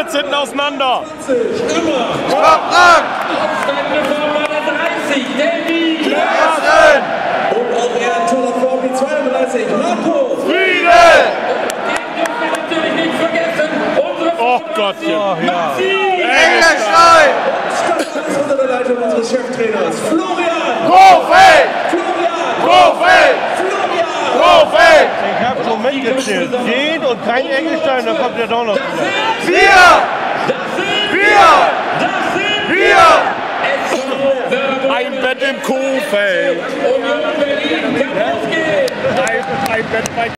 geht's hinten auseinander. Verbraucht! Aufsteigende Nummer 30, Davy Ersten! Und auch er toller Form mit 32, Marco Friede! Den dürfen wir natürlich nicht vergessen. Unsere Oh Gottchen. Engelstein! Das alles unter der Leitung unseres Cheftrainers Florian! Kofeld! Florian! Kofeld! Florian! Kofeld! Ich hab schon mitgezählt. 10 und kein Engelstein, dann kommt der doch noch wieder. Ein Bett im Kuhfeld. Union Berlin kann losgehen. Ein Bett bei